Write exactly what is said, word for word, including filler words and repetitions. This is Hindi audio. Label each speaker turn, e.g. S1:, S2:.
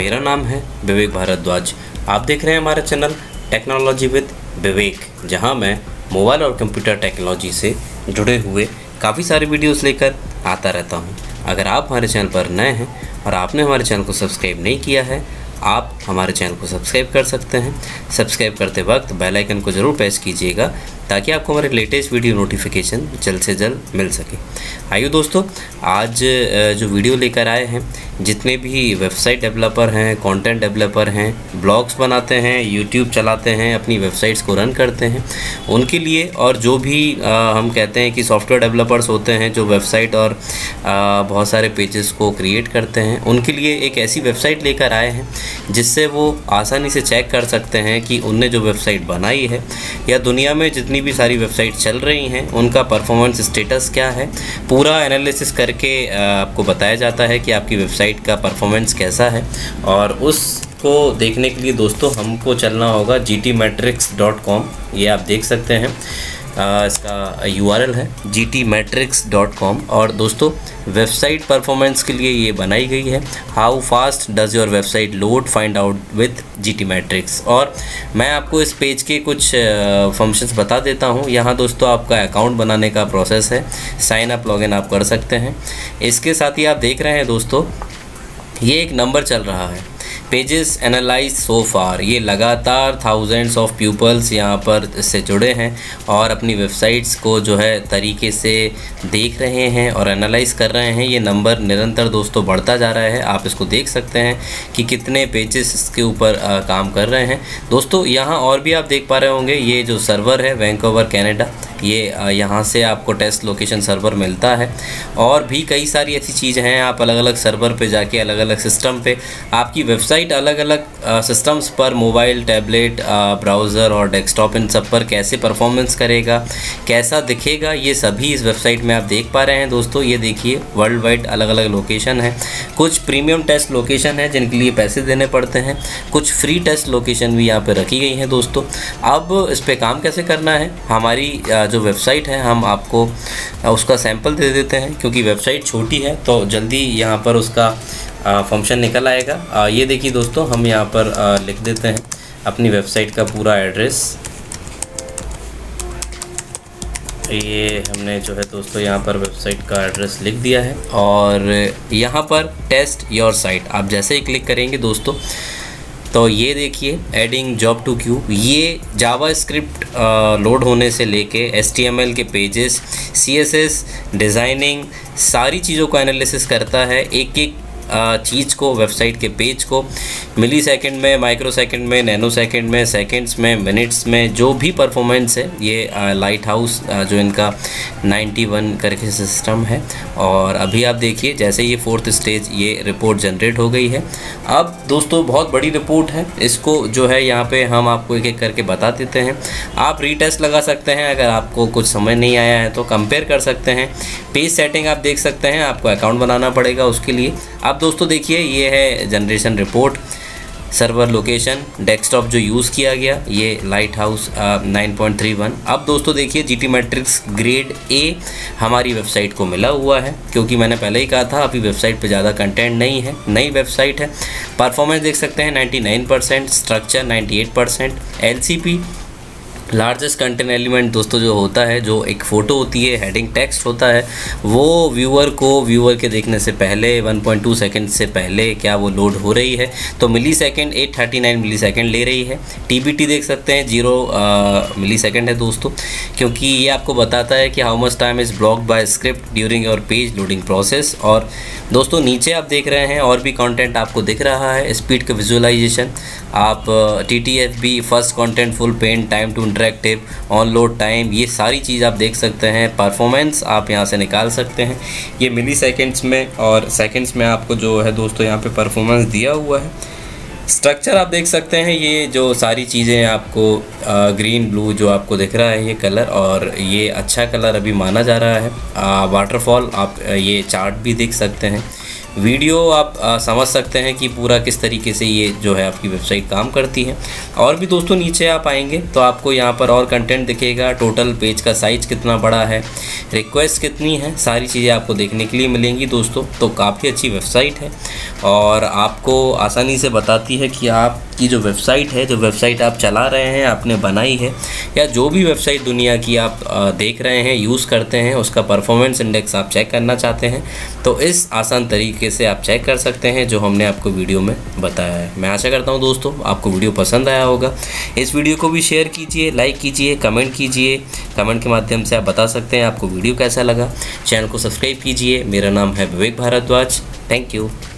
S1: मेरा नाम है विवेक भारद्वाज। आप देख रहे हैं हमारा चैनल टेक्नोलॉजी विद विवेक, जहां मैं मोबाइल और कंप्यूटर टेक्नोलॉजी से जुड़े हुए काफ़ी सारे वीडियोस लेकर आता रहता हूं। अगर आप हमारे चैनल पर नए हैं और आपने हमारे चैनल को सब्सक्राइब नहीं किया है, आप हमारे चैनल को सब्सक्राइब कर सकते हैं। सब्सक्राइब करते वक्त बेल आइकन को ज़रूर प्रेस कीजिएगा ताकि आपको हमारे लेटेस्ट वीडियो नोटिफिकेशन जल्द से जल्द मिल सके। आइए दोस्तों, आज जो वीडियो लेकर आए हैं, जितने भी वेबसाइट डेवलपर हैं, कंटेंट डेवलपर हैं, ब्लॉग्स बनाते हैं, यूट्यूब चलाते हैं, अपनी वेबसाइट्स को रन करते हैं, उनके लिए, और जो भी आ, हम कहते हैं कि सॉफ्टवेयर डेवलपर्स होते हैं जो वेबसाइट और आ, बहुत सारे पेजेस को क्रिएट करते हैं, उनके लिए एक ऐसी वेबसाइट लेकर आए हैं जिससे वो आसानी से चेक कर सकते हैं कि उनने जो वेबसाइट बनाई है या दुनिया में जितनी भी सारी वेबसाइट चल रही हैं उनका परफॉर्मेंस स्टेटस क्या है। पूरा एनालिसिस करके आपको बताया जाता है कि आपकी वेबसाइट का परफॉर्मेंस कैसा है, और उसको देखने के लिए दोस्तों हमको चलना होगा G T metrix dot com. ये आप देख सकते हैं, आ, इसका यू आर एल है G T metrix dot com. और दोस्तों, वेबसाइट परफॉर्मेंस के लिए ये बनाई गई है। How fast does your website load, find out with G T metrix. और मैं आपको इस पेज के कुछ फंक्शंस बता देता हूँ। यहाँ दोस्तों आपका अकाउंट बनाने का प्रोसेस है, साइन अप लॉगिन आप कर सकते हैं। इसके साथ ही आप देख रहे हैं दोस्तों, ये एक नंबर चल रहा है, पेजेस एनालाइज सो फार। ये लगातार थाउजेंड्स ऑफ पीपल्स यहाँ पर इससे जुड़े हैं और अपनी वेबसाइट्स को जो है तरीके से देख रहे हैं और एनालाइज कर रहे हैं। ये नंबर निरंतर दोस्तों बढ़ता जा रहा है। आप इसको देख सकते हैं कि कितने पेजेस इसके ऊपर काम कर रहे हैं। दोस्तों, यहाँ और भी आप देख पा रहे होंगे, ये जो सर्वर है वैंकूवर कनाडा, ये यहाँ से आपको टेस्ट लोकेशन सर्वर मिलता है। और भी कई सारी ऐसी चीज़ें हैं, आप अलग अलग सर्वर पे जाके अलग अलग सिस्टम पे आपकी वेबसाइट अलग अलग सिस्टम्स पर, मोबाइल, टैबलेट, ब्राउज़र और डेस्कटॉप, इन सब पर कैसे परफॉर्मेंस करेगा, कैसा दिखेगा, ये सभी इस वेबसाइट में आप देख पा रहे हैं। दोस्तों ये देखिए, वर्ल्ड वाइड अलग अलग लोकेशन है। कुछ प्रीमियम टेस्ट लोकेशन है जिनके लिए पैसे देने पड़ते हैं, कुछ फ्री टेस्ट लोकेशन भी यहाँ पर रखी गई हैं। दोस्तों, अब इस पर काम कैसे करना है, हमारी जो वेबसाइट है हम आपको उसका सैंपल दे देते हैं, क्योंकि वेबसाइट छोटी है तो जल्दी यहाँ पर उसका फंक्शन निकल आएगा। आ, ये देखिए दोस्तों, हम यहाँ पर आ, लिख देते हैं अपनी वेबसाइट का पूरा एड्रेस। ये हमने जो है दोस्तों यहाँ पर वेबसाइट का एड्रेस लिख दिया है, और यहाँ पर टेस्ट योर साइट आप जैसे ही क्लिक करेंगे दोस्तों, तो ये देखिए एडिंग जॉब टू क्यू, ये जावास्क्रिप्ट लोड होने से लेके एच टी एम एल के pages, C S S, designing, सारी चीज़ों को एनालिसिस करता है। एक एक चीज़ को, वेबसाइट के पेज को मिली सेकेंड में, माइक्रो सेकेंड में, नैनो सेकेंड में, सेकेंड्स में, मिनट्स में, जो भी परफॉर्मेंस है। ये लाइट हाउस जो इनका इक्यानवे करके सिस्टम है। और अभी आप देखिए, जैसे ये फोर्थ स्टेज, ये रिपोर्ट जनरेट हो गई है। अब दोस्तों बहुत बड़ी रिपोर्ट है, इसको जो है यहाँ पे हम आपको एक एक करके बता देते हैं। आप रीटेस्ट लगा सकते हैं, अगर आपको कुछ समझ नहीं आया है तो कंपेयर कर सकते हैं। पेज सेटिंग आप देख सकते हैं, आपको अकाउंट बनाना पड़ेगा उसके लिए। अब दोस्तों देखिए, ये है generation report, server location, desktop जो यूज़ किया गया, ये Lighthouse nine point three one. अब दोस्तों देखिए, G T metrix grade A हमारी वेबसाइट को मिला हुआ है, क्योंकि मैंने पहले ही कहा था अभी वेबसाइट पे ज़्यादा कंटेंट नहीं है, नई वेबसाइट है। परफॉर्मेंस देख सकते हैं ninety nine percent, structure ninety eight percent, L C P largest content element दोस्तों जो होता है, जो एक फ़ोटो होती है, हेडिंग टेक्स्ट होता है, वो व्यूअर को व्यूअर के देखने से पहले वन पॉइंट टू सेकंड से पहले क्या वो लोड हो रही है, तो millisecond eight thirty nine millisecond ले रही है। टी बी टी देख सकते हैं जीरो मिली सेकेंड है दोस्तों, क्योंकि ये आपको बताता है कि how much time is blocked by script during your page loading process. और दोस्तों नीचे आप देख रहे हैं और भी कंटेंट आपको दिख रहा है, स्पीड का विजुअलाइजेशन, आप T T F B, first contentful paint, time to interactive, onload time, ये सारी चीज़ आप देख सकते हैं। परफॉर्मेंस आप यहाँ से निकाल सकते हैं, ये मिली सेकेंड्स में और सेकेंड्स में आपको जो है दोस्तों यहाँ पे परफॉर्मेंस दिया हुआ है। स्ट्रक्चर आप देख सकते हैं, ये जो सारी चीज़ें आपको ग्रीन ब्लू जो आपको दिख रहा है ये कलर, और ये अच्छा कलर अभी माना जा रहा है। वाटरफॉल आप ये चार्ट भी देख सकते हैं, वीडियो आप आ, समझ सकते हैं कि पूरा किस तरीके से ये जो है आपकी वेबसाइट काम करती है। और भी दोस्तों नीचे आप आएंगे तो आपको यहाँ पर और कंटेंट दिखेगा, टोटल पेज का साइज कितना बड़ा है, रिक्वेस्ट कितनी है, सारी चीज़ें आपको देखने के लिए मिलेंगी दोस्तों। तो काफ़ी अच्छी वेबसाइट है और आपको आसानी से बताती है कि आपकी जो वेबसाइट है, जो वेबसाइट आप चला रहे हैं, आपने बनाई है, या जो भी वेबसाइट दुनिया की आप देख रहे हैं, यूज़ करते हैं, उसका परफॉर्मेंस इंडेक्स आप चेक करना चाहते हैं तो इस आसान तरीके से आप चेक कर सकते हैं जो हमने आपको वीडियो में बताया है। मैं आशा करता हूं दोस्तों आपको वीडियो पसंद आया होगा। इस वीडियो को भी शेयर कीजिए, लाइक कीजिए, कमेंट कीजिए। कमेंट के माध्यम से आप बता सकते हैं आपको वीडियो कैसा लगा। चैनल को सब्सक्राइब कीजिए। मेरा नाम है विवेक भारद्वाज। Thank you.